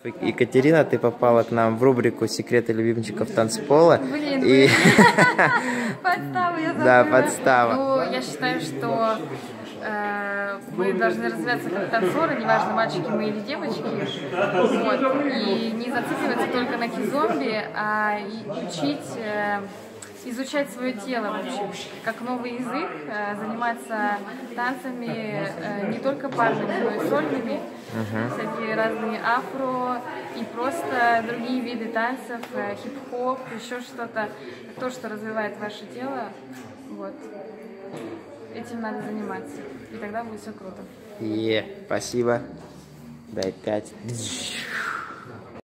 Екатерина, ты попала к нам в рубрику «Секреты любимчиков танцпола». Блин, и... подстава, я забыла. Да, подстава. Ну, я считаю, что мы должны развиваться как танцоры, неважно, мальчики мы или девочки. Вот. И не зацикливаться только на кизомби, а учить... изучать свое тело вообще, как новый язык, заниматься танцами не только парными, но и сольными, всякие разные афро и просто другие виды танцев, хип-хоп, еще что-то, то, что развивает ваше тело, вот. Этим надо заниматься, и тогда будет все круто. Спасибо. Дай 5.